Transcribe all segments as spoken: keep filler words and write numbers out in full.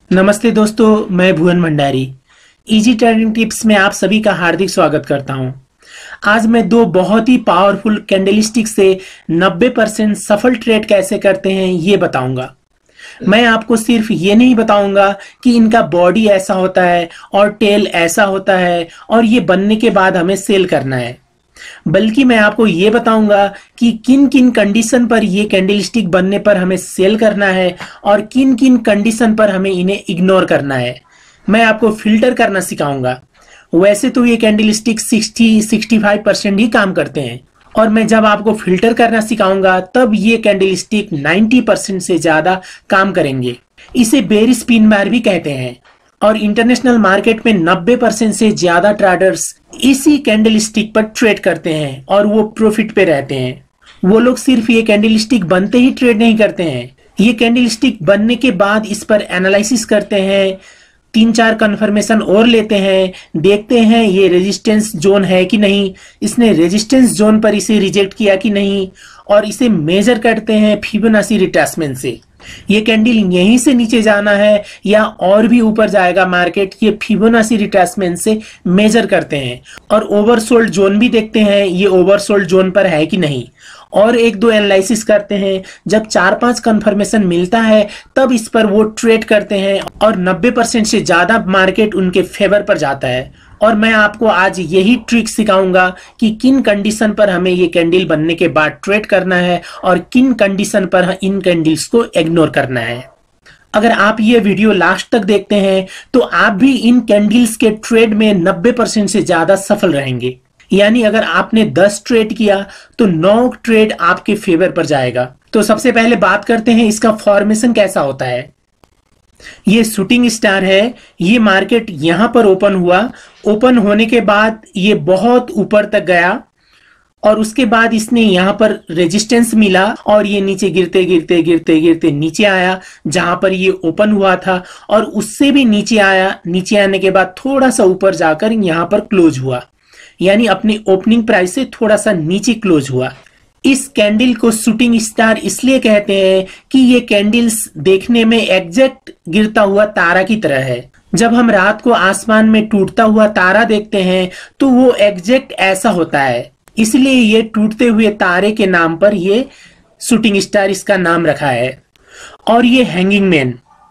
नमस्ते दोस्तों, मैं Bhuvan Bhandari. Easy trading tips में आप सभी का हार्दिक स्वागत करता हूं। आज मैं दो बहुत ही पावरफुल कैंडलस्टिक से नब्बे परसेंट सफल ट्रेड कैसे करते हैं ये बताऊंगा। मैं आपको सिर्फ ये नहीं बताऊंगा कि इनका बॉडी ऐसा होता है और टेल ऐसा होता है और ये बनने के बाद हमें सेल करना है, बल्कि मैं आपको ये बताऊंगा कि किन किन कंडीशन पर ये कैंडलस्टिक बनने पर हमें सेल करना है और किन किन कंडीशन पर हमें इन्हें इग्नोर करना है। मैं आपको फिल्टर करना सिखाऊंगा। वैसे तो ये कैंडलस्टिक साठ पैंसठ परसेंट ही काम करते हैं और मैं जब आपको फिल्टर करना सिखाऊंगा तब ये कैंडलस्टिक नब्बे परसेंट से ज्यादा काम करेंगे। इसे बेरिश पिन बार भी कहते हैं और इंटरनेशनल मार्केट में नब्बे परसेंट से ज्यादा ट्रेडर्स इसी कैंडलस्टिक पर ट्रेड करते हैं और वो प्रॉफिट पे रहते हैं। वो लोग सिर्फ ये कैंडलस्टिक बनते ही ट्रेड नहीं करते हैं, ये कैंडलस्टिक बनने के बाद इस पर एनालिसिस करते हैं, तीन चार कंफर्मेशन और लेते हैं, देखते हैं ये रेजिस्टेंस जोन है कि नहीं, इसने रेजिस्टेंस जोन पर इसे रिजेक्ट किया कि नहीं, और इसे मेजर करते हैं फिबोनाची रिट्रेसमेंट से। ये कैंडल यहीं से नीचे जाना है या और भी ऊपर जाएगा मार्केट, ये फिबोनाची रिट्रेसमेंट से मेजर करते हैं और ओवरसोल्ड जोन भी देखते हैं ये ओवरसोल्ड जोन पर है कि नहीं, और एक दो एनालिसिस करते हैं। जब चार पांच कंफर्मेशन मिलता है तब इस पर वो ट्रेड करते हैं और नब्बे परसेंट से ज्यादा मार्केट उनके फेवर पर जाता है। और मैं आपको आज यही ट्रिक सिखाऊंगा कि किन कंडीशन पर हमें ये कैंडल बनने के बाद ट्रेड करना है और किन कंडीशन पर इन कैंडल्स को इग्नोर करना है। अगर आप ये वीडियो लास्ट तक देखते हैं तो आप भी इन कैंडल्स के ट्रेड में नब्बे परसेंट से ज्यादा सफल रहेंगे। यानी अगर आपने दस ट्रेड किया तो नौ ट्रेड आपके फेवर पर जाएगा। तो सबसे पहले बात करते हैं इसका फॉर्मेशन कैसा होता है। ये शूटिंग स्टार है, ये मार्केट यहां पर ओपन हुआ, ओपन होने के बाद ये बहुत ऊपर तक गया और उसके बाद इसने यहां पर रेजिस्टेंस मिला और ये नीचे गिरते गिरते गिरते गिरते नीचे आया जहां पर ये ओपन हुआ था, और उससे भी नीचे आया। नीचे आने के बाद थोड़ा सा ऊपर जाकर यहां पर क्लोज हुआ, यानी अपनी ओपनिंग प्राइस से थोड़ा सा नीचे क्लोज हुआ। इस कैंडल को शूटिंग स्टार इसलिए कहते हैं कि ये कैंडल्स देखने में एग्जैक्ट गिरता हुआ तारा की तरह है। जब हम रात को आसमान में टूटता हुआ तारा देखते हैं तो वो एग्जैक्ट ऐसा होता है, इसलिए ये टूटते हुए तारे के नाम पर ये शूटिंग स्टार इसका नाम रखा है। और ये हैंगिंग मैन,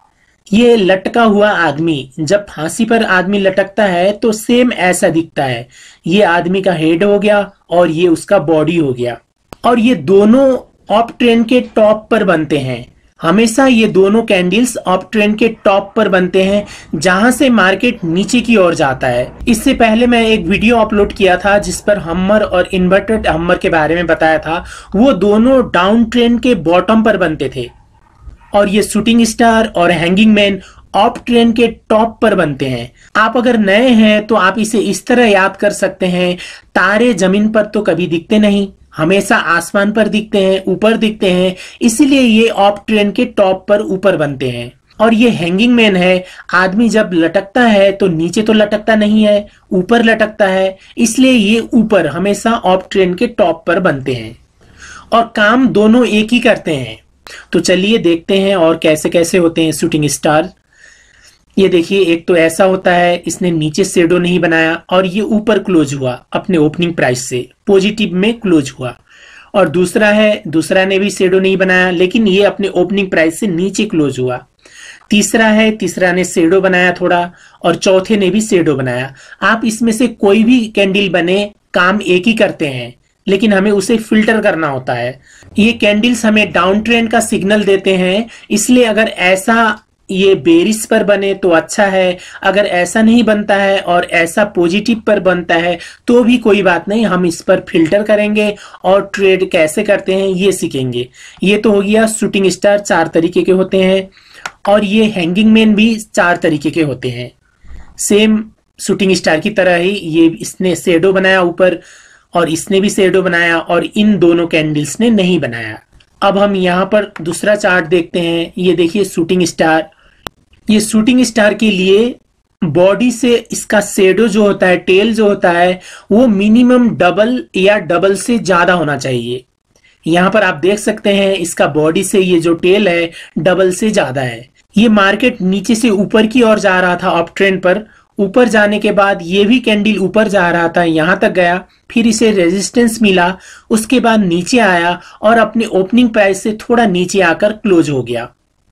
ये लटका हुआ आदमी, जब फांसी पर आदमी लटकता है तो सेम ऐसा दिखता है। ये आदमी का हेड हो गया और ये उसका बॉडी हो गया, और ये दोनों अप ट्रेंड के टॉप पर बनते हैं। हमेशा ये दोनों कैंडल्स अप ट्रेंड के टॉप पर बनते हैं जहां से मार्केट नीचे की ओर जाता है। इससे पहले मैं एक वीडियो अपलोड किया था जिस पर हम्मर और इन्वर्टेड हम्मर के बारे में बताया था। वो दोनों डाउन ट्रेंड के बॉटम पर बनते थे और ये शूटिंग स्टार और हैंगिंग मैन अप ट्रेंड के टॉप पर बनते हैं। आप अगर नए हैं तो आप इसे इस तरह याद कर सकते हैं, तारे जमीन पर तो कभी दिखते नहीं, हमेशा आसमान पर दिखते हैं, ऊपर दिखते हैं, इसलिए ये अप ट्रेंड के टॉप पर ऊपर बनते हैं। और ये हैंगिंग मैन है, आदमी जब लटकता है तो नीचे तो लटकता नहीं है, ऊपर लटकता है, इसलिए ये ऊपर हमेशा अप ट्रेंड के टॉप पर बनते हैं और काम दोनों एक ही करते हैं। तो चलिए देखते हैं और कैसे कैसे होते हैं शूटिंग स्टार। ये देखिए, एक तो ऐसा होता है, इसने नीचे शेडो नहीं बनाया और ये ऊपर क्लोज हुआ अपने ओपनिंग प्राइस से, पॉजिटिव में क्लोज हुआ। और दूसरा है, दूसरा ने भी शेडो नहीं बनाया लेकिन ये अपने ओपनिंग प्राइस से नीचे क्लोज हुआ। तीसरा है, तीसरा ने शेडो बनाया थोड़ा, और चौथे ने भी शेडो बनाया। आप इसमें से कोई भी कैंडल बने, काम एक ही करते हैं, लेकिन हमें उसे फिल्टर करना होता है। ये कैंडल्स हमें डाउन ट्रेंड का सिग्नल देते हैं, इसलिए अगर ऐसा ये बेरिश पर बने तो अच्छा है, अगर ऐसा नहीं बनता है और ऐसा पॉजिटिव पर बनता है तो भी कोई बात नहीं, हम इस पर फिल्टर करेंगे और ट्रेड कैसे करते हैं ये सीखेंगे। ये तो हो गया शूटिंग स्टार, चार तरीके के होते हैं, और ये हैंगिंग मैन भी चार तरीके के होते हैं। सेम शूटिंग स्टार की तरह ही ये इसने शेडो बनाया ऊपर और इसने भी शेडो बनाया और इन दोनों कैंडल्स ने नहीं बनाया। अब हम यहाँ पर दूसरा चार्ट देखते हैं। ये देखिए शूटिंग स्टार, ये शूटिंग स्टार के लिए बॉडी से इसका शेडो जो होता है, टेल जो होता है, वो मिनिमम डबल या डबल से ज्यादा होना चाहिए। यहाँ पर आप देख सकते हैं इसका बॉडी से ये जो टेल है डबल से ज्यादा है। ये मार्केट नीचे से ऊपर की ओर जा रहा था अप ट्रेंड पर। ऊपर जाने के बाद ये भी कैंडल ऊपर जा रहा था, यहां तक गया, फिर इसे रेजिस्टेंस मिला, उसके बाद नीचे आया और अपने ओपनिंग प्राइस से थोड़ा नीचे आकर क्लोज हो गया।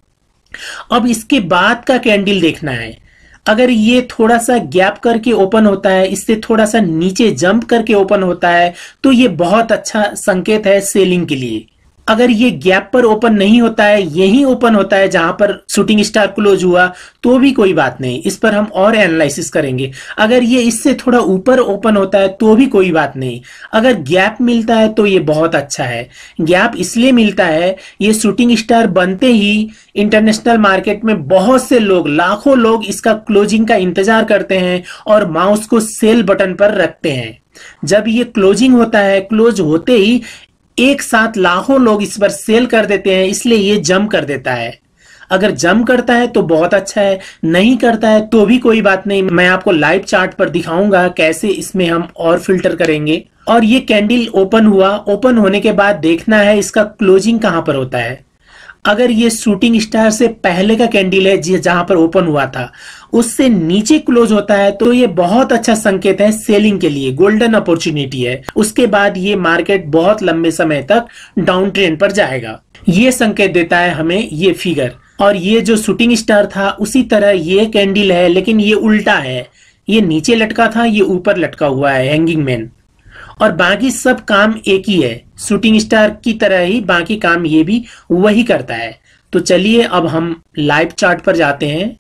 अब इसके बाद का कैंडल देखना है। अगर ये थोड़ा सा गैप करके ओपन होता है, इससे थोड़ा सा नीचे जंप करके ओपन होता है, तो ये बहुत अच्छा संकेत है सेलिंग के लिए। अगर ये गैप पर ओपन नहीं होता है, यही ओपन होता है जहां पर शूटिंग स्टार क्लोज हुआ, तो भी कोई बात नहीं, इस पर हम और एनालिसिस करेंगे। अगर ये इससे थोड़ा ऊपर ओपन होता है तो भी कोई बात नहीं। अगर गैप मिलता है तो ये बहुत अच्छा है। गैप इसलिए मिलता है, ये शूटिंग स्टार बनते ही इंटरनेशनल मार्केट में बहुत से लोग, लाखों लोग इसका क्लोजिंग का इंतजार करते हैं और माउस को सेल बटन पर रखते हैं। जब ये क्लोजिंग होता है, क्लोज होते ही एक साथ लाखों लोग इस पर सेल कर देते हैं, इसलिए ये जंप कर देता है। अगर जंप करता है तो बहुत अच्छा है, नहीं करता है तो भी कोई बात नहीं। मैं आपको लाइव चार्ट पर दिखाऊंगा कैसे इसमें हम और फिल्टर करेंगे। और ये कैंडल ओपन हुआ, ओपन होने के बाद देखना है इसका क्लोजिंग कहां पर होता है। अगर ये शूटिंग स्टार से पहले का कैंडल है जहां पर ओपन हुआ था, उससे नीचे क्लोज होता है, तो ये बहुत अच्छा संकेत है सेलिंग के लिए, गोल्डन अपॉर्चुनिटी है। उसके बाद ये मार्केट बहुत लंबे समय तक डाउन ट्रेंड पर जाएगा। ये संकेत देता है हमें ये फिगर। और ये जो शूटिंग स्टार था उसी तरह ये कैंडल है, लेकिन ये उल्टा है। ये नीचे लटका था, ये ऊपर लटका हुआ है, हैंगिंग मैन। और बाकी सब काम एक ही है, शूटिंग स्टार की तरह ही बाकी काम ये भी वही करता है। तो चलिए अब हम लाइव चार्ट पर जाते हैं।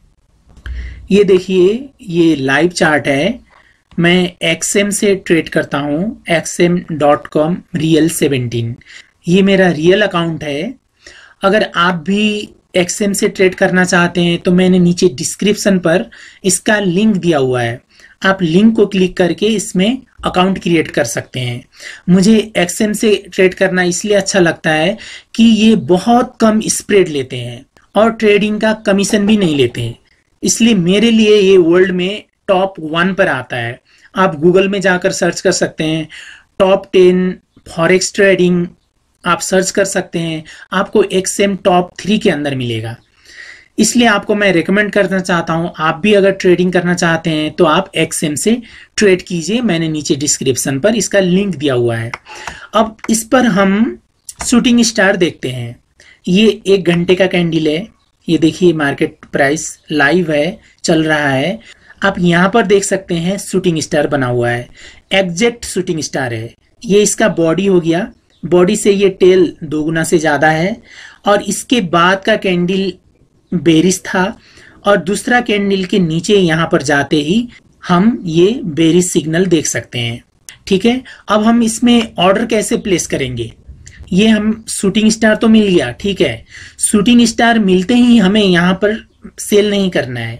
ये देखिए, ये लाइव चार्ट है। मैं एक्सएम से ट्रेड करता हूं, XM dot com real seventeen. ये मेरा रियल अकाउंट है। अगर आप भी एक्सएम से ट्रेड करना चाहते हैं तो मैंने नीचे डिस्क्रिप्शन पर इसका लिंक दिया हुआ है, आप लिंक को क्लिक करके इसमें अकाउंट क्रिएट कर सकते हैं। मुझे एक्सएम से ट्रेड करना इसलिए अच्छा लगता है कि ये बहुत कम स्प्रेड लेते हैं और ट्रेडिंग का कमीशन भी नहीं लेते हैं, इसलिए मेरे लिए ये वर्ल्ड में टॉप वन पर आता है। आप गूगल में जाकर सर्च कर सकते हैं, टॉप टेन फॉरेक्स ट्रेडिंग आप सर्च कर सकते हैं, आपको एक्सएम टॉप थ्री के अंदर मिलेगा। इसलिए आपको मैं रेकमेंड करना चाहता हूं, आप भी अगर ट्रेडिंग करना चाहते हैं तो आप एक्सएम से ट्रेड कीजिए। मैंने नीचे डिस्क्रिप्शन पर इसका लिंक दिया हुआ है। अब इस पर हम शूटिंग स्टार देखते हैं। ये एक घंटे का कैंडल है। ये देखिए, मार्केट प्राइस लाइव है, चल रहा है। आप यहां पर देख सकते हैं शूटिंग स्टार बना हुआ है, एग्जैक्ट शूटिंग स्टार है। ये इसका बॉडी हो गया, बॉडी से ये टेल दो गुना से ज्यादा है। और इसके बाद का कैंडल बेरिश था और दूसरा कैंडल के नीचे यहां पर जाते ही हम ये बेरिश सिग्नल देख सकते हैं। ठीक है, अब हम इसमें ऑर्डर कैसे प्लेस करेंगे। ये हम शूटिंग स्टार तो मिल गया, ठीक है, शूटिंग स्टार मिलते ही हमें यहां पर सेल नहीं करना है।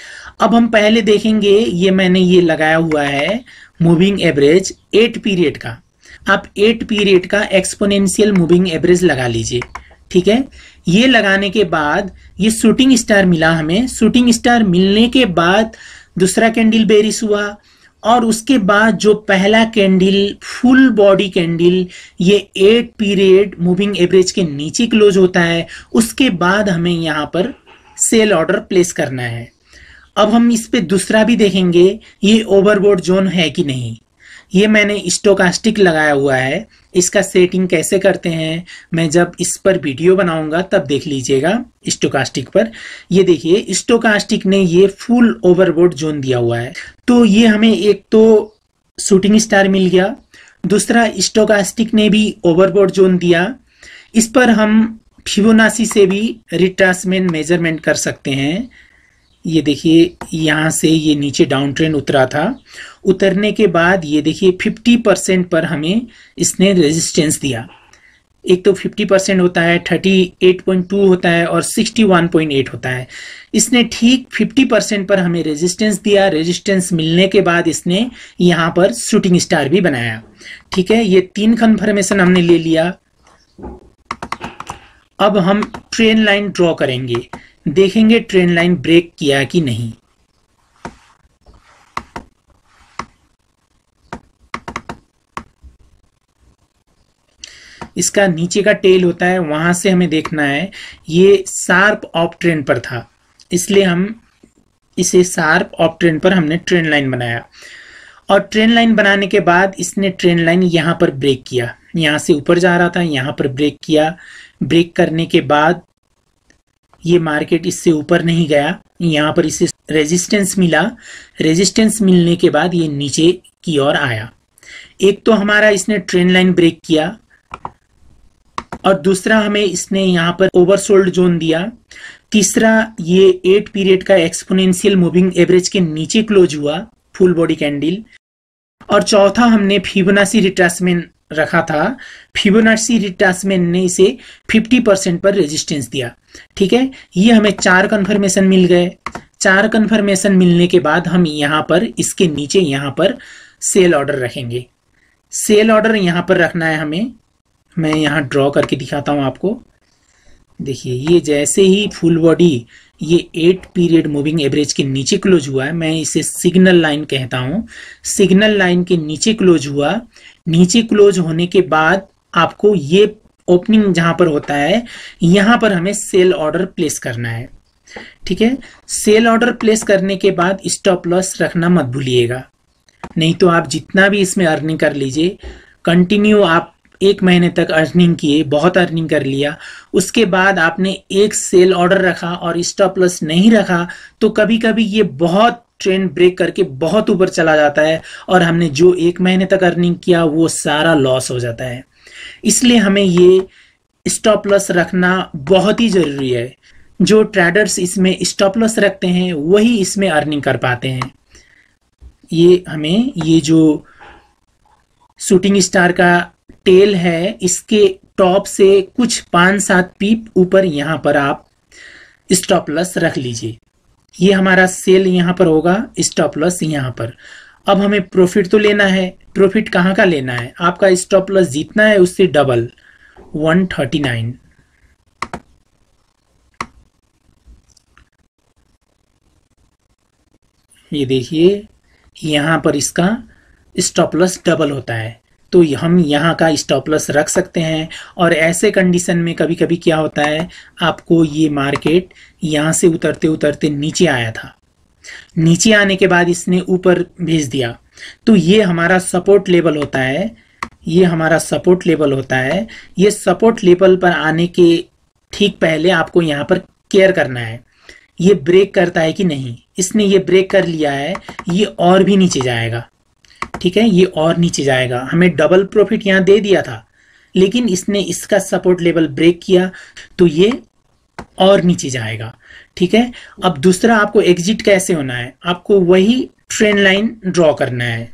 अब हम पहले देखेंगे, ये मैंने ये लगाया हुआ है मूविंग एवरेज एट पीरियड का। आप एट पीरियड का एक्सपोनेंशियल मूविंग एवरेज लगा लीजिए। ठीक है, ये लगाने के बाद ये शूटिंग स्टार मिला हमें। शूटिंग स्टार मिलने के बाद दूसरा कैंडल बेरिश हुआ और उसके बाद जो पहला कैंडल फुल बॉडी कैंडल ये एट पीरियड मूविंग एवरेज के नीचे क्लोज होता है, उसके बाद हमें यहाँ पर सेल ऑर्डर प्लेस करना है। अब हम इस पे दूसरा भी देखेंगे, ये ओवरबॉट जोन है कि नहीं। ये मैंने स्टोकास्टिक लगाया हुआ है। इसका सेटिंग कैसे करते हैं मैं जब इस पर वीडियो बनाऊंगा तब देख लीजिएगा स्टोकास्टिक पर। ये देखिए, स्टोकास्टिक ने ये फुल ओवरबॉट जोन दिया हुआ है। तो ये हमें एक तो शूटिंग स्टार मिल गया, दूसरा स्टोकास्टिक ने भी ओवरबॉट जोन दिया। इस पर हम फिबोनाची से भी रिट्रासमेंट मेजरमेंट कर सकते हैं। ये देखिए, यहाँ से ये नीचे डाउन ट्रेंड उतरा था, उतरने के बाद ये देखिए फिफ्टी परसेंट पर हमें इसने रेजिस्टेंस दिया। एक तो फिफ्टी परसेंट होता है, थर्टी एट पॉइंट टू होता है और सिक्सटी वन पॉइंट एट होता है। इसने ठीक फिफ्टी परसेंट पर हमें रेजिस्टेंस दिया। रेजिस्टेंस मिलने के बाद इसने यहाँ पर शूटिंग स्टार भी बनाया। ठीक है, ये तीन कन्फर्मेशन हमने ले लिया। अब हम ट्रेन लाइन ड्रॉ करेंगे, देखेंगे ट्रेन लाइन ब्रेक किया कि नहीं। इसका नीचे का टेल होता है, वहां से हमें देखना है। ये शार्प ऑफ ट्रेंड पर था, इसलिए हम इसे शार्प ऑफ ट्रेंड पर हमने ट्रेंड लाइन बनाया, और ट्रेंड लाइन बनाने के बाद इसने ट्रेंड लाइन यहाँ पर ब्रेक किया, यहाँ से ऊपर जा रहा था, यहाँ पर ब्रेक किया। ब्रेक करने के बाद ये मार्केट इससे ऊपर नहीं गया, यहाँ पर इसे रेजिस्टेंस मिला। रेजिस्टेंस मिलने के बाद ये नीचे की ओर आया। एक तो हमारा इसने ट्रेंड लाइन ब्रेक किया, और दूसरा हमें इसने यहाँ पर ओवरसोल्ड जोन दिया। तीसरा ये एट पीरियड का एक्सपोनेंशियल मूविंग एवरेज के नीचे क्लोज हुआ फुल बॉडी कैंडल। और चौथा हमने फिबोनाची रिट्रेसमेंट रखा था। फिबोनाची रिट्रेसमेंट ने इसे फिफ्टी परसेंट पर रेजिस्टेंस दिया। ठीक है, ये हमें चार कंफर्मेशन मिल गए। चार कंफर्मेशन मिलने के बाद हम यहाँ पर इसके नीचे यहाँ पर सेल ऑर्डर रखेंगे। सेल ऑर्डर यहाँ पर रखना है हमें। मैं यहाँ ड्रॉ करके दिखाता हूँ आपको। देखिए, ये जैसे ही फुल बॉडी ये एट पीरियड मूविंग एवरेज के नीचे क्लोज हुआ है, मैं इसे सिग्नल लाइन कहता हूँ। सिग्नल लाइन के नीचे क्लोज हुआ। नीचे क्लोज होने के बाद आपको ये ओपनिंग जहां पर होता है, यहां पर हमें सेल ऑर्डर प्लेस करना है। ठीक है, सेल ऑर्डर प्लेस करने के बाद स्टॉप लॉस रखना मत भूलिएगा, नहीं तो आप जितना भी इसमें अर्निंग कर लीजिए, कंटिन्यू आप एक महीने तक अर्निंग किए, बहुत अर्निंग कर लिया, उसके बाद आपने एक सेल ऑर्डर रखा और स्टॉप लॉस नहीं रखा, तो कभी कभी ये बहुत ट्रेंड ब्रेक करके बहुत ऊपर चला जाता है, और हमने जो एक महीने तक अर्निंग किया वो सारा लॉस हो जाता है। इसलिए हमें ये स्टॉप लॉस रखना बहुत ही जरूरी है। जो ट्रेडर्स इसमें स्टॉप लॉस रखते हैं वही इसमें अर्निंग कर पाते हैं। ये हमें ये जो शूटिंग स्टार का टेल है, इसके टॉप से कुछ पांच सात पीप ऊपर यहां पर आप स्टॉप लॉस रख लीजिए। ये हमारा सेल यहां पर होगा, स्टॉप लॉस यहां पर। अब हमें प्रॉफिट तो लेना है। प्रॉफिट कहां का लेना है? आपका स्टॉप लॉस जितना है उससे डबल, वन थर्टी नाइन। ये देखिए, यहां पर इसका स्टॉप लॉस डबल होता है, तो हम यहाँ का स्टॉप लॉस रख सकते हैं। और ऐसे कंडीशन में कभी कभी क्या होता है, आपको ये मार्केट यहाँ से उतरते उतरते नीचे आया था, नीचे आने के बाद इसने ऊपर भेज दिया, तो ये हमारा सपोर्ट लेवल होता है। ये हमारा सपोर्ट लेवल होता है। ये सपोर्ट लेवल पर आने के ठीक पहले आपको यहाँ पर केयर करना है, ये ब्रेक करता है कि नहीं। इसने ये ब्रेक कर लिया है, ये और भी नीचे जाएगा। ठीक है, ये और नीचे जाएगा। हमें डबल प्रॉफिट यहां दे दिया था, लेकिन इसने इसका सपोर्ट लेवल ब्रेक किया, तो ये और नीचे जाएगा। ठीक है, अब दूसरा आपको एग्जिट कैसे होना है, आपको वही ट्रेंड लाइन ड्रॉ करना है।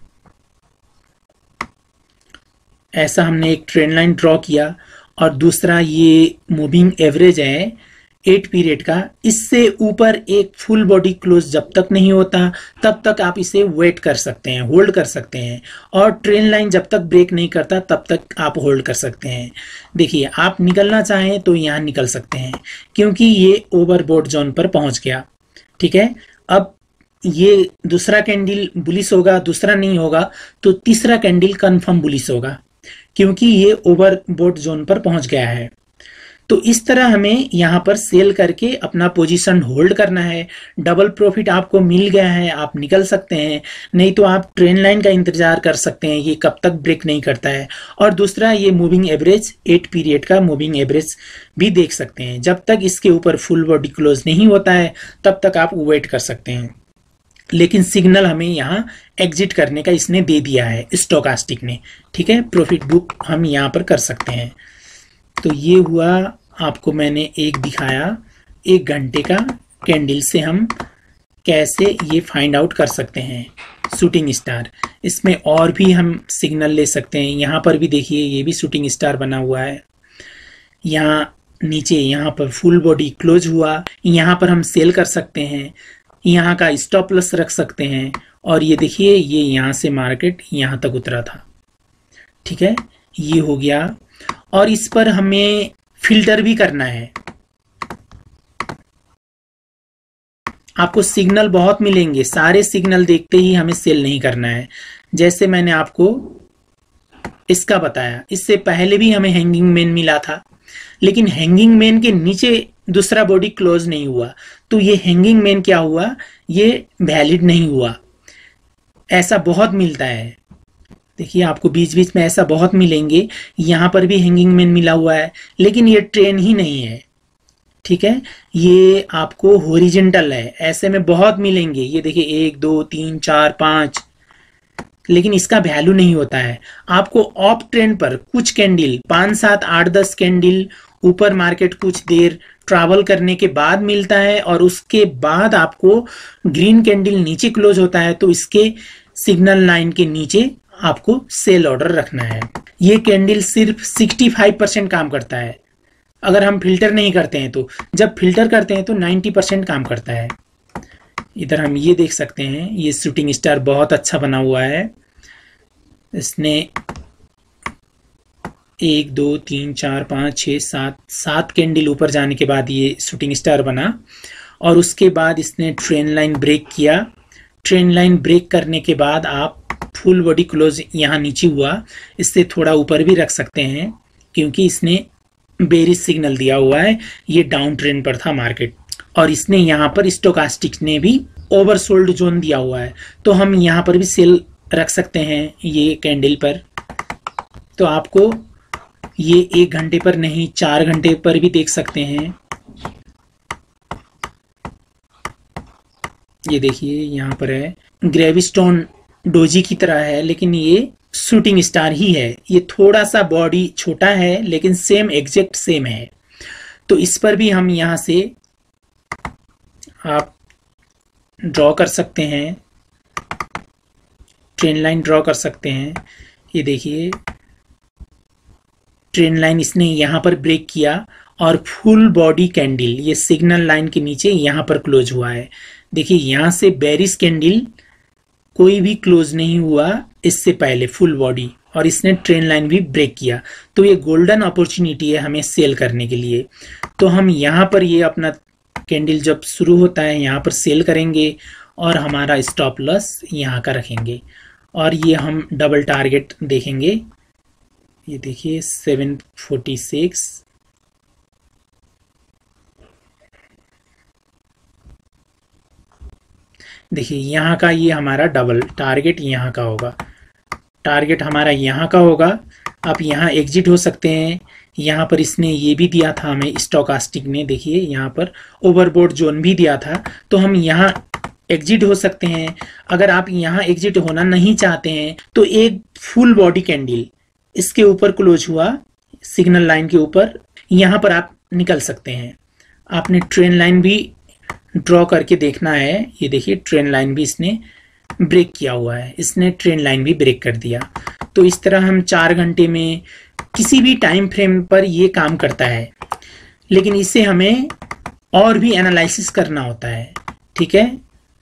ऐसा हमने एक ट्रेंड लाइन ड्रॉ किया, और दूसरा ये मूविंग एवरेज है एट पीरियड का, इससे ऊपर एक फुल बॉडी क्लोज जब तक नहीं होता तब तक आप इसे वेट कर सकते हैं, होल्ड कर सकते हैं। और ट्रेंड लाइन जब तक ब्रेक नहीं करता तब तक आप होल्ड कर सकते हैं। देखिए, आप निकलना चाहें तो यहाँ निकल सकते हैं, क्योंकि ये ओवरबोट जोन पर पहुंच गया। ठीक है, अब ये दूसरा कैंडल बुलिश होगा, दूसरा नहीं होगा, तो तीसरा कैंडल कंफर्म बुलिश होगा, क्योंकि ये ओवरबोट जोन पर पहुंच गया है। तो इस तरह हमें यहाँ पर सेल करके अपना पोजीशन होल्ड करना है। डबल प्रॉफिट आपको मिल गया है, आप निकल सकते हैं, नहीं तो आप ट्रेंड लाइन का इंतजार कर सकते हैं, ये कब तक ब्रेक नहीं करता है। और दूसरा, ये मूविंग एवरेज एट पीरियड का मूविंग एवरेज भी देख सकते हैं। जब तक इसके ऊपर फुल बॉडी क्लोज नहीं होता है तब तक आप वेट कर सकते हैं। लेकिन सिग्नल हमें यहाँ एग्जिट करने का इसने दे दिया है, स्टोकास्टिक ने। ठीक है, प्रॉफिट बुक हम यहाँ पर कर सकते हैं। तो ये हुआ, आपको मैंने एक दिखाया, एक घंटे का कैंडल से हम कैसे ये फाइंड आउट कर सकते हैं शूटिंग स्टार। इसमें और भी हम सिग्नल ले सकते हैं। यहाँ पर भी देखिए, ये भी शूटिंग स्टार बना हुआ है। यहाँ नीचे यहाँ पर फुल बॉडी क्लोज हुआ, यहाँ पर हम सेल कर सकते हैं, यहाँ का स्टॉप लॉस रख सकते हैं। और ये देखिए, ये यहाँ से मार्केट यहाँ तक उतरा था। ठीक है, ये हो गया। और इस पर हमें फिल्टर भी करना है। आपको सिग्नल बहुत मिलेंगे, सारे सिग्नल देखते ही हमें सेल नहीं करना है। जैसे मैंने आपको इसका बताया, इससे पहले भी हमें हैंगिंग मैन मिला था, लेकिन हैंगिंग मैन के नीचे दूसरा बॉडी क्लोज नहीं हुआ, तो ये हैंगिंग मैन क्या हुआ, ये वैलिड नहीं हुआ। ऐसा बहुत मिलता है, देखिए आपको बीच बीच में ऐसा बहुत मिलेंगे। यहाँ पर भी हैंगिंग मैन मिला हुआ है, लेकिन ये ट्रेन ही नहीं है, ठीक है, ये आपको हॉरिजेंटल है। ऐसे में बहुत मिलेंगे, ये देखिए एक दो तीन चार पांच, लेकिन इसका वैल्यू नहीं होता है। आपको ऑफ ट्रेंड पर कुछ कैंडल पांच सात आठ दस कैंडल ऊपर मार्केट कुछ देर ट्रैवल करने के बाद मिलता है, और उसके बाद आपको ग्रीन कैंडल नीचे क्लोज होता है, तो इसके सिग्नल लाइन के नीचे आपको सेल ऑर्डर रखना है। ये कैंडल सिर्फ पैंसठ परसेंट काम करता है अगर हम फिल्टर नहीं करते हैं तो। जब फिल्टर करते हैं तो नब्बे परसेंट काम करता है। इधर हम ये देख सकते हैं, ये शूटिंग स्टार बहुत अच्छा बना हुआ है। इसने एक दो तीन चार पाँच छः सात सात कैंडल ऊपर जाने के बाद ये शूटिंग स्टार बना, और उसके बाद इसने ट्रेन लाइन ब्रेक किया। ट्रेन लाइन ब्रेक करने के बाद आप फुल बॉडी क्लोज यहाँ नीचे हुआ, इससे थोड़ा ऊपर भी रख सकते हैं क्योंकि इसने बेरिश सिग्नल दिया हुआ है। ये डाउन ट्रेंड पर था मार्केट, और इसने यहाँ पर स्टोकास्टिक ने भी ओवरसोल्ड जोन दिया हुआ है, तो हम यहाँ पर भी सेल रख सकते हैं ये कैंडल पर। तो आपको ये एक घंटे पर नहीं, चार घंटे पर भी देख सकते हैं। ये देखिए यहाँ पर है, ग्रेविस्टोन डोजी की तरह है, लेकिन ये शूटिंग स्टार ही है। ये थोड़ा सा बॉडी छोटा है, लेकिन सेम एग्जैक्ट सेम है। तो इस पर भी हम यहाँ से आप ड्रॉ कर सकते हैं, ट्रेन लाइन ड्रॉ कर सकते हैं। ये देखिए ट्रेन लाइन इसने यहाँ पर ब्रेक किया, और फुल बॉडी कैंडल ये सिग्नल लाइन के नीचे यहाँ पर क्लोज हुआ है। देखिए यहाँ से बेरिश कैंडल कोई भी क्लोज नहीं हुआ इससे पहले, फुल बॉडी, और इसने ट्रेन लाइन भी ब्रेक किया। तो ये गोल्डन अपॉर्चुनिटी है हमें सेल करने के लिए। तो हम यहाँ पर ये अपना कैंडल जब शुरू होता है यहाँ पर सेल करेंगे, और हमारा स्टॉप लॉस यहाँ का रखेंगे, और ये हम डबल टारगेट देखेंगे। ये देखिए सेवन फोर्टी सिक्स, देखिए यहाँ का ये हमारा डबल टारगेट यहाँ का होगा, टारगेट हमारा यहाँ का होगा। आप यहाँ एग्जिट हो सकते हैं। यहाँ पर इसने ये भी दिया था हमें स्टोकास्टिक ने, देखिए यहाँ पर ओवरबोट जोन भी दिया था, तो हम यहाँ एग्जिट हो सकते हैं। अगर आप यहाँ एग्जिट होना नहीं चाहते हैं तो एक फुल बॉडी कैंडल इसके ऊपर क्लोज हुआ सिग्नल लाइन के ऊपर, यहाँ पर आप निकल सकते हैं। आपने ट्रेन लाइन भी ड्रॉ करके देखना है। ये देखिए ट्रेन लाइन भी इसने ब्रेक किया हुआ है, इसने ट्रेन लाइन भी ब्रेक कर दिया। तो इस तरह हम चार घंटे में किसी भी टाइम फ्रेम पर ये काम करता है, लेकिन इसे हमें और भी एनालिसिस करना होता है, ठीक है।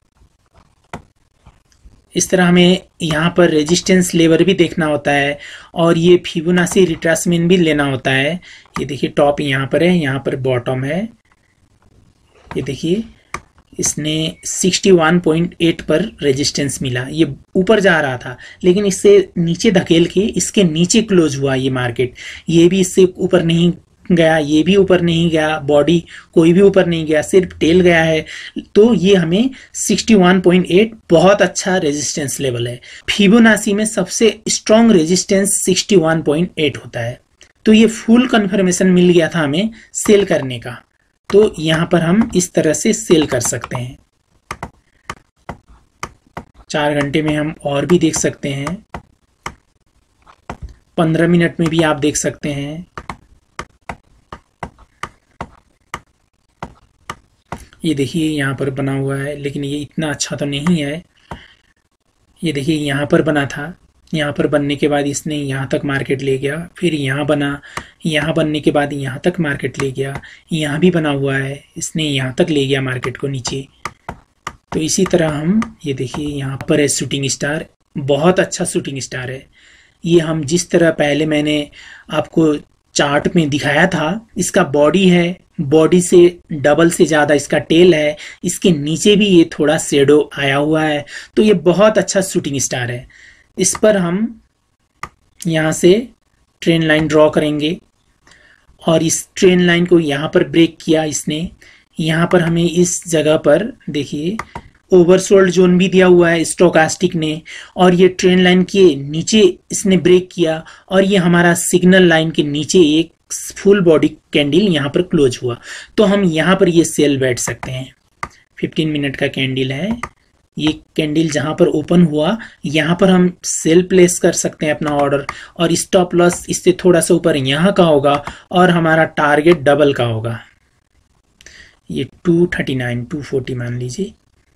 इस तरह हमें यहाँ पर रेजिस्टेंस लेवल भी देखना होता है, और ये फिबोनाची रिट्रेसमेंट भी लेना होता है। ये देखिए टॉप यहाँ पर है, यहाँ पर बॉटम है। ये देखिए इसने इकसठ पॉइंट आठ पर रेजिस्टेंस मिला, ये ऊपर जा रहा था लेकिन इससे नीचे धकेल के इसके नीचे क्लोज हुआ ये मार्केट। ये भी इससे ऊपर नहीं गया, ये भी ऊपर नहीं गया, बॉडी कोई भी ऊपर नहीं गया, सिर्फ टेल गया है। तो ये हमें इकसठ पॉइंट आठ बहुत अच्छा रेजिस्टेंस लेवल है। फिबोनाची में सबसे स्ट्रॉन्ग रेजिस्टेंस इकसठ पॉइंट आठ होता है। तो ये फुल कंफर्मेशन मिल गया था हमें सेल करने का, तो यहां पर हम इस तरह से सेल कर सकते हैं। चार घंटे में हम और भी देख सकते हैं, पंद्रह मिनट में भी आप देख सकते हैं। ये देखिए यहाँ पर बना हुआ है, लेकिन ये इतना अच्छा तो नहीं है। ये देखिए यहाँ पर बना था, यहाँ पर बनने के बाद इसने यहाँ तक मार्केट ले गया, फिर यहाँ बना, यहाँ बनने के बाद यहाँ तक मार्केट ले गया, यहाँ भी बना हुआ है, इसने यहाँ तक ले गया मार्केट को नीचे। तो इसी तरह हम ये देखिए यहाँ पर है शूटिंग स्टार, बहुत अच्छा शूटिंग स्टार है। ये हम जिस तरह पहले मैंने आपको चार्ट में दिखाया था, इसका बॉडी है, बॉडी से डबल से ज़्यादा इसका टेल है, इसके नीचे भी ये थोड़ा शेडो आया हुआ है। तो ये बहुत अच्छा शूटिंग स्टार है। इस पर हम यहाँ से ट्रेन लाइन ड्रॉ करेंगे और इस ट्रेन लाइन को यहाँ पर ब्रेक किया इसने। यहाँ पर हमें इस जगह पर देखिए ओवरसोल्ड जोन भी दिया हुआ है स्टोकास्टिक ने, और ये ट्रेन लाइन के नीचे इसने ब्रेक किया, और ये हमारा सिग्नल लाइन के नीचे एक फुल बॉडी कैंडल यहाँ पर क्लोज हुआ। तो हम यहाँ पर ये सेल बैठ सकते हैं। फिफ्टीन मिनट का कैंडल है ये कैंडल, जहां पर ओपन हुआ यहाँ पर हम सेल प्लेस कर सकते हैं अपना ऑर्डर, और स्टॉप लॉस इससे थोड़ा सा ऊपर यहाँ का होगा, और हमारा टारगेट डबल का होगा, ये two thirty nine two forty मान लीजिए।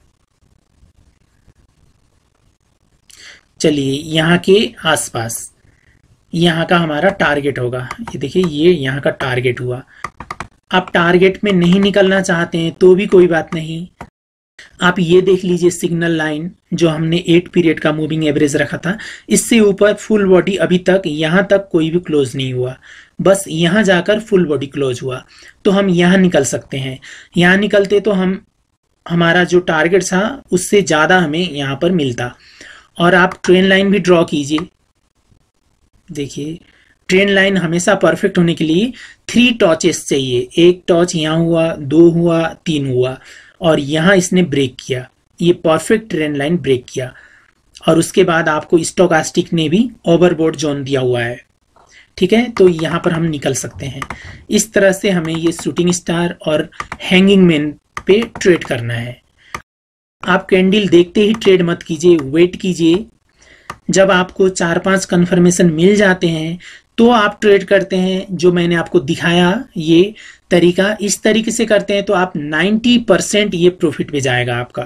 चलिए यहाँ के आसपास यहाँ का हमारा टारगेट होगा, ये देखिए ये यहाँ का टारगेट हुआ। आप टारगेट में नहीं निकलना चाहते हैं तो भी कोई बात नहीं, आप ये देख लीजिए सिग्नल लाइन जो हमने एट पीरियड का मूविंग एवरेज रखा था, इससे ऊपर फुल बॉडी अभी तक यहाँ तक कोई भी क्लोज नहीं हुआ, बस यहाँ जाकर फुल बॉडी क्लोज हुआ। तो हम यहाँ निकल सकते हैं। यहाँ निकलते तो हम हमारा जो टारगेट था उससे ज़्यादा हमें यहाँ पर मिलता। और आप ट्रेन लाइन भी ड्रॉ कीजिए। देखिए ट्रेन लाइन हमेशा परफेक्ट होने के लिए थ्री टॉचेस चाहिए। एक टॉच यहाँ हुआ, दो हुआ, तीन हुआ, और यहाँ इसने ब्रेक किया, ये परफेक्ट ट्रेन लाइन ब्रेक किया। और उसके बाद आपको स्टोकास्टिक ने भी ओवरबोट जोन दिया हुआ है, ठीक है। तो यहाँ पर हम निकल सकते हैं। इस तरह से हमें ये शूटिंग स्टार और हैंगिंग मैन पे ट्रेड करना है। आप कैंडल देखते ही ट्रेड मत कीजिए, वेट कीजिए। जब आपको चार पांच कंफर्मेशन मिल जाते हैं तो आप ट्रेड करते हैं। जो मैंने आपको दिखाया ये तरीका, इस तरीके से करते हैं तो आप नब्बे परसेंट ये प्रॉफिट पे जाएगा आपका।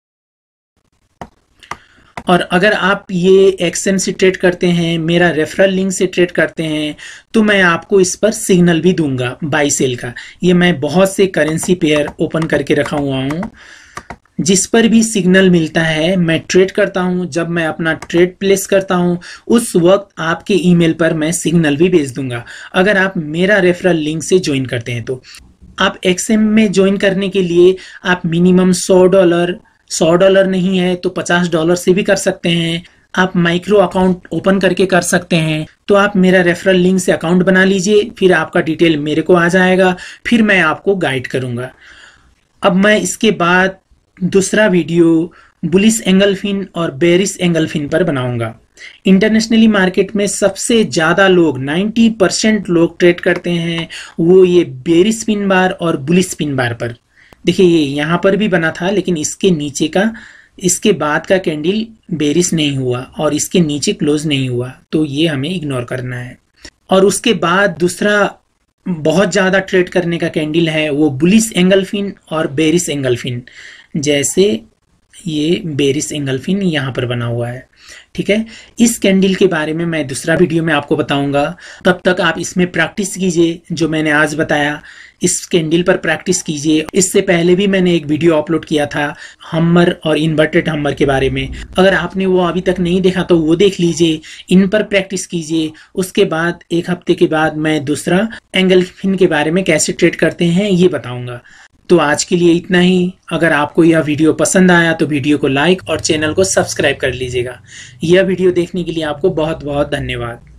और अगर आप ये एक्सएम से ट्रेड करते हैं, मेरा रेफरल लिंक से ट्रेड करते हैं, तो मैं आपको इस पर सिग्नल भी दूंगा बाई सेल का। ये मैं बहुत से करेंसी पेयर ओपन करके रखा हुआ हूँ, जिस पर भी सिग्नल मिलता है मैं ट्रेड करता हूं। जब मैं अपना ट्रेड प्लेस करता हूं उस वक्त आपके ईमेल पर मैं सिग्नल भी भेज दूंगा, अगर आप मेरा रेफरल लिंक से ज्वाइन करते हैं तो। आप एक्सएम में ज्वाइन करने के लिए आप मिनिमम सौ डॉलर सौ डॉलर नहीं है तो पचास डॉलर से भी कर सकते हैं। आप माइक्रो अकाउंट ओपन करके कर सकते हैं। तो आप मेरा रेफरल लिंक से अकाउंट बना लीजिए, फिर आपका डिटेल मेरे को आ जाएगा, फिर मैं आपको गाइड करूंगा। अब मैं इसके बाद दूसरा वीडियो बुलिश एंगलफिन और बेरिश एंगलफिन पर बनाऊंगा। इंटरनेशनली मार्केट में सबसे ज्यादा लोग नब्बे परसेंट लोग ट्रेड करते हैं वो ये बेरिश पिन बार और बुलिश पिन बार पर। देखिए ये यहाँ पर भी बना था, लेकिन इसके नीचे का इसके बाद का कैंडल बेरिश नहीं हुआ और इसके नीचे क्लोज नहीं हुआ, तो ये हमें इग्नोर करना है। और उसके बाद दूसरा बहुत ज्यादा ट्रेड करने का कैंडल है वो बुलिश एंगलफिन और बेरिश एंगलफिन। जैसे ये बेरिश एंगलफिन यहाँ पर बना हुआ है, ठीक है। इस कैंडल के बारे में मैं दूसरा वीडियो में आपको बताऊंगा। तब तक आप इसमें प्रैक्टिस कीजिए, जो मैंने आज बताया इस कैंडल पर प्रैक्टिस कीजिए। इससे पहले भी मैंने एक वीडियो अपलोड किया था हम्मर और इन्वर्टेड हम्मर के बारे में, अगर आपने वो अभी तक नहीं देखा तो वो देख लीजिए। इन पर प्रैक्टिस कीजिए। उसके बाद एक हफ्ते के बाद मैं दूसरा एंगलफिन के बारे में कैसे ट्रेड करते हैं ये बताऊंगा। तो आज के लिए इतना ही। अगर आपको यह वीडियो पसंद आया तो वीडियो को लाइक और चैनल को सब्सक्राइब कर लीजिएगा। यह वीडियो देखने के लिए आपको बहुत बहुत धन्यवाद।